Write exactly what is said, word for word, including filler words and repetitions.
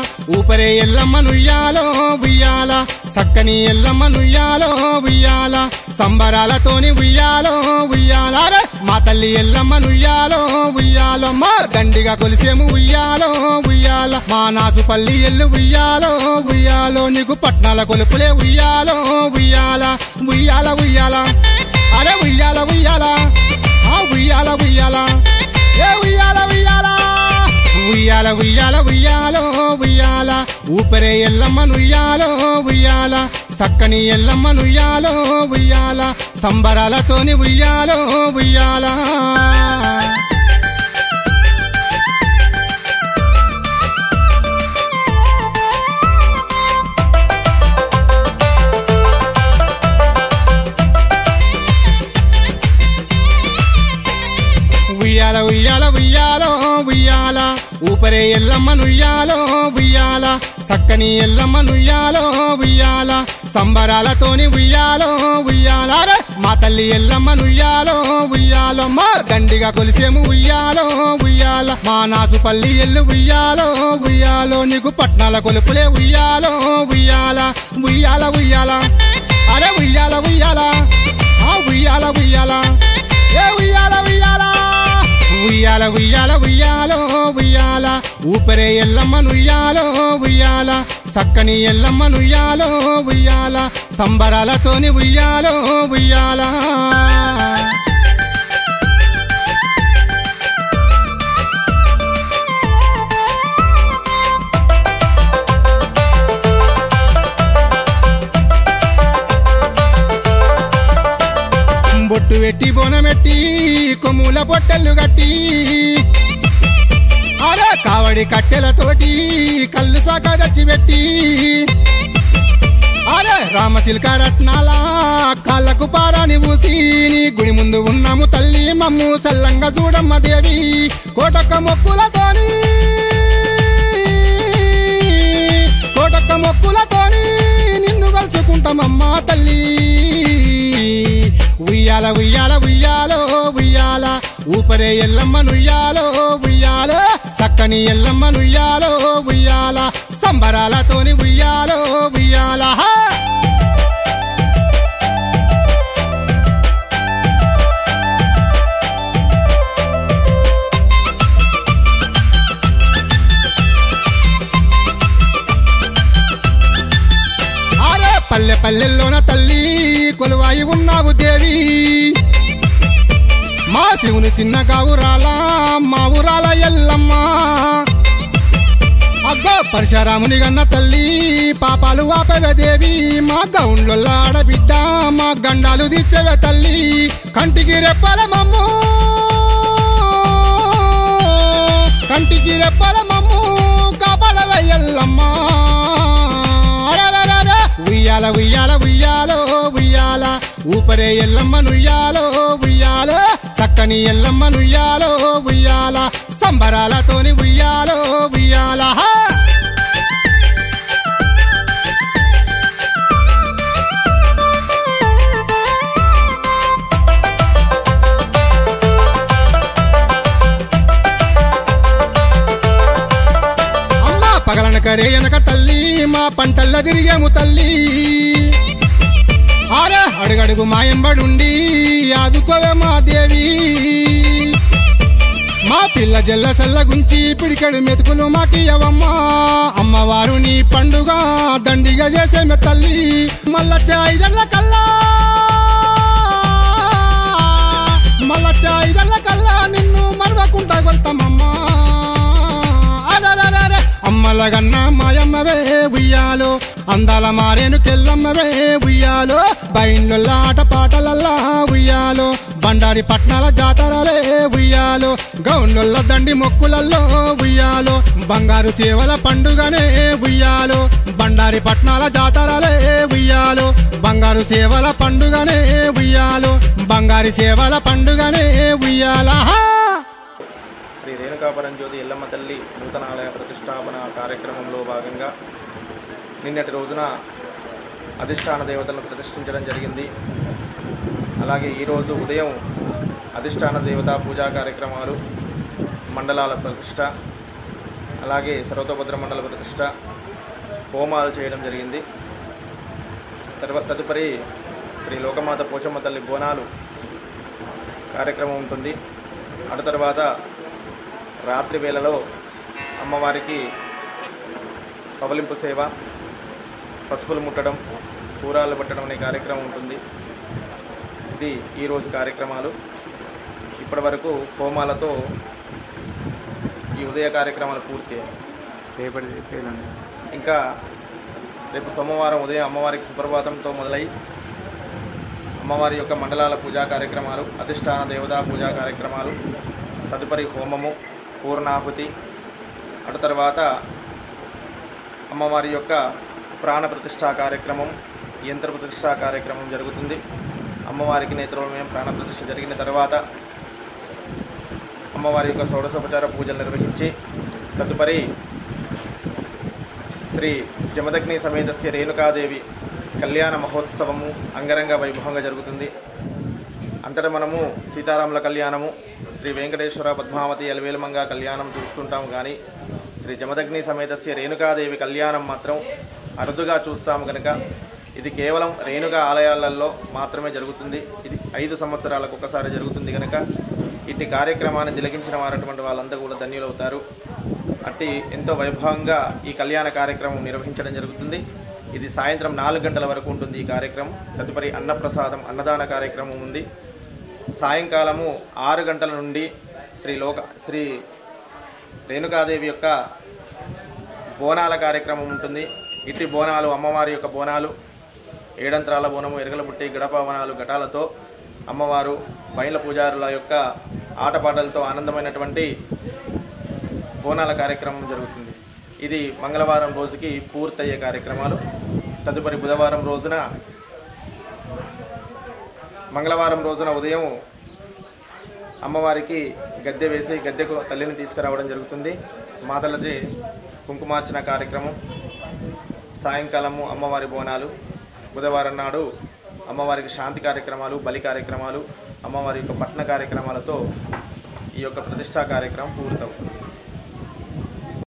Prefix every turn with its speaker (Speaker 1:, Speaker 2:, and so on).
Speaker 1: ఊపరే ఎల్లమ్మ నుయ్యాలో ఉయ్యాల సక్కని ఎల్లమ్మ నుయ్యాలో ఉయ్యాల సంబరాలతోని ఉయ్యాలో ఉయ్యాల మా తల్లి ఎల్లమ్మ నుయ్యాలో ఉయ్యాలో మా దండిగా కొలిసేము ఉయ్యాలో ఉయ్యాల మా నాసుపల్లి ఎల్లు ఉయ్యాలో ఉయ్యాలో నీకు పట్నాల కొలుపులే ఉయ్యాలో ఉయ్యాల ఉయ్యాల ఉయ్యాల అరే ఉయ్యాల ఉయ్యాల ఆ ఉయ్యాల ఉయ్యాల ఏ ఉయ్యాల ఉయ్యాల ఉయ్యాల ఉయ్యాల ఉయ్యాలో ఉయ్యాల ఊపరే ఎల్లమ్మ నుయ్యాలో ఉయ్యాల సక్కని ఎల్లమ్మ నుయ్యాలో ఉయ్యాల సంబరాలతోని ఉయ్యాలో ఉయ్యాల ఉయ్యాల ఉయ్యాల ఉయ్యాలో ఉయ్యాల ఊపరే ఎల్లమ్మ నుయ్యాలో ఉయ్యాల సక్కని ఎల్లమ్మ నుయ్యాలో ఉయ్యాల సంబరాలతోని ఉయ్యాలో ఉయ్యాల మా తల్లి ఎల్లమ్మ నుయ్యాలో ఉయ్యాలో మా దండిగా కొలిసేము ఉయ్యాలో ఉయ్యాల మా నాసుపల్లి ఎల్లు ఉయ్యాలో ఉయ్యాలో నీకు పట్నాల కొలుపులే ఉయ్యాలో ఉయ్యాల ఉయ్యాల ఉయ్యాల అరే ఉయ్యాల ఉయ్యాల ఆ ఉయ్యాల ఉయ్యాల ఏ ఉయ్యాల ఉయ్యాల ఉయ్యాల ఉయ్యాల ఉయ్యాలో ఉయ్యాల ఊపరే ఎల్లమ్మ నుయ్యాలో ఉయ్యాల సక్కని ఎల్లమ్మ నుయ్యాలో ఉయ్యాల సంబరాలతోని ఉయ్యాలో ఉయ్యాల బొట్టు పెట్టి బోనమెట్టి కొమ్ముల పొట్టెళ్ళు గట్టి అరే కావడి కట్టెలతోటి కళ్ళు సాక దచ్చి పెట్టి అరే రామచిల్క రత్నాల కాళ్ళకు పారాని ఊసి నీ గుడి ముందు ఉన్నాము తల్లి మమ్ము చల్లంగా చూడమ్మ దేవి కోటొక్క మొక్కులతోని కోటొక్క మొక్కులతోని నిన్ను కలుసుకుంటామమ్మ తల్లి ఉయ్యాల ఉయ్యాల ఉయ్యాలో ఉయ్యాల ఊపరే ఎల్లమ్మ నుయ్యాలో ఉయ్యాలో సక్కని ఎల్లమ్మ నుయ్యాలో ఉయ్యాల సంబరాలతోని ఉయ్యాలో ఉయ్యాల అరే పల్లె పల్లెల్లోన తల్లి కొలువాయి ఉన్నావు దేవి మా శివుని చిన్న గావురాల మా ఊరాల ఎల్లమ్మ అగ్గో పరశురాముని గన్న తల్లి పాపాలు వాపవే దేవి మా గౌన్లో ఆడబిడ్డ మా గండాలు దిచ్చవే తల్లి కంటికి రెప్పల మమ్ము కంటికి రెప్పల మమ్ము కాపాడవే ఎల్లమ్మ ఉయ్యాల ఉయ్యాల ఉయ్యాలో ఉయ్యాల ఊపరే ఎల్లమ్మ నుయ్యాలో ఉయ్యాలో సక్కని ఎల్లమ్మ నుయ్యాలో ఉయ్యాల సంబరాలతోని ఉయ్యాలో ఉయ్యాల అమ్మ పగలనకరే ఎనక తల్లి మా పంటల్ల తిరిగేము తల్లి అరే అడుగడుగు మాయంబడుండి ఆదుకోవే మా దేవి మా పిల్ల జల్ల సల్ల గుంచి పిడికెడు మెతుకులు మాకియవమ్మా అమ్మవారు నీ పండుగ దండిగా చేసేమే తల్లి మల్లచ్చ ఐదర్ల కల్లా మల్లచ్చ ఐదర్ల కల్లా నిన్ను మరవకుంటా కొల్తామమ్మా అరరరే అమ్మలగన్న మాయమ్మవే ఉయ్యాలో అందాల మారేను కెల్లమ్మవే ఉయ్యాలో బైన్ల ఆట పాటలల్లా ఉయ్యాలో బండారి పట్నాల జాతరలే ఉయ్యాలో గౌన్ల దండి మొక్కులల్లో ఉయ్యాలో బంగారు చేవల పండుగనే ఉయ్యాలో బండారి పట్నాల జాతరలే ఉయ్యాలో బంగారు సేవల పండుగనే ఉయ్యాలో బంగారి సేవల పండుగనే ఉయ్యాలా
Speaker 2: శ్రీ రేణుకాపురం జ్యోతి ఎల్లమ్మ తల్లి నూతన ఆలయ ప్రతిష్టాపన కార్యక్రమంలో భాగంగా నిన్నటి రోజున అధిష్టాన దేవతలను ప్రతిష్ఠించడం జరిగింది. అలాగే ఈరోజు ఉదయం అధిష్టాన దేవతా పూజా కార్యక్రమాలు, మండలాల ప్రతిష్ట, అలాగే సర్వతోభద్ర మండల ప్రతిష్ట, హోమాలు చేయడం జరిగింది. తర్వాత తదుపరి శ్రీ లోకమాత పోచమ్మ తల్లి బోనాలు కార్యక్రమం ఉంటుంది. అటు తర్వాత రాత్రి వేళలో అమ్మవారికి పవలింపు సేవ, పసుపులు ముట్టడం, కూరాలు పట్టడం అనే కార్యక్రమం ఉంటుంది. ఇది ఈరోజు కార్యక్రమాలు. ఇప్పటి వరకు హోమాలతో ఈ ఉదయ కార్యక్రమాలు పూర్తి. ఇంకా రేపు సోమవారం ఉదయం అమ్మవారికి సుప్రభాతంతో మొదలై అమ్మవారి యొక్క మండలాల పూజా కార్యక్రమాలు, అధిష్టాన దేవతా పూజా కార్యక్రమాలు, తదుపరి హోమము, పూర్ణాహుతి, అటు తర్వాత అమ్మవారి యొక్క ప్రాణ ప్రతిష్ఠా కార్యక్రమం, యంత్ర ప్రతిష్ఠా కార్యక్రమం జరుగుతుంది. అమ్మవారికి నేత్రోన్మయం ప్రాణ ప్రతిష్ఠ జరిగిన తర్వాత అమ్మవారి యొక్క షోడశోపచార పూజలు నిర్వహించి తదుపరి శ్రీ జమదగ్ని సమేతస్య రేణుకాదేవి కళ్యాణ మహోత్సవము అంగరంగ వైభవంగా జరుగుతుంది. అంతటా మనము సీతారాముల కళ్యాణము, శ్రీ వెంకటేశ్వర పద్మావతి అలవేలుమంగ కళ్యాణం చూస్తుంటాము, కానీ శ్రీ జమదగ్ని సమేతస్య రేణుకాదేవి కళ్యాణం మాత్రం అరుదుగా చూస్తాము కనుక ఇది కేవలం రేణుకా ఆలయాలలో మాత్రమే జరుగుతుంది. ఇది ఐదు సంవత్సరాలకు ఒకసారి జరుగుతుంది కనుక ఇట్టి కార్యక్రమాన్ని తిలకించిన వారటువంటి వాళ్ళంతా కూడా ధన్యులవుతారు. అట్టి ఎంతో వైభవంగా ఈ కళ్యాణ కార్యక్రమం నిర్వహించడం జరుగుతుంది. ఇది సాయంత్రం నాలుగు గంటల వరకు ఉంటుంది ఈ కార్యక్రమం. తదుపరి అన్నప్రసాదం, అన్నదాన కార్యక్రమం ఉంది. సాయంకాలము ఆరు గంటల నుండి శ్రీ లోక శ్రీ రేణుకాదేవి యొక్క బోనాల కార్యక్రమం ఉంటుంది. ఇట్టి బోనాలు, అమ్మవారి యొక్క బోనాలు, ఏడంత్రాల బోనము, ఎరగల బుట్టి, గడప వనాలు, ఘటాలతో అమ్మవారు బయళ్ళ పూజారుల యొక్క ఆటపాటలతో ఆనందమైనటువంటి బోనాల కార్యక్రమం జరుగుతుంది. ఇది మంగళవారం రోజుకి పూర్తయ్యే కార్యక్రమాలు. తదుపరి బుధవారం రోజున మంగళవారం రోజున ఉదయం అమ్మవారికి గద్దె వేసి గద్దెకు తల్లిని తీసుకురావడం జరుగుతుంది. మాతలది కుంకుమార్చన కార్యక్రమం, సాయంకాలము అమ్మవారి బోనాలు, బుధవారం నాడు అమ్మవారికి శాంతి కార్యక్రమాలు, బలి కార్యక్రమాలు, అమ్మవారి యొక్క పట్న కార్యక్రమాలతో ఈ యొక్క ప్రతిష్టా కార్యక్రమం పూర్తవుతుంది.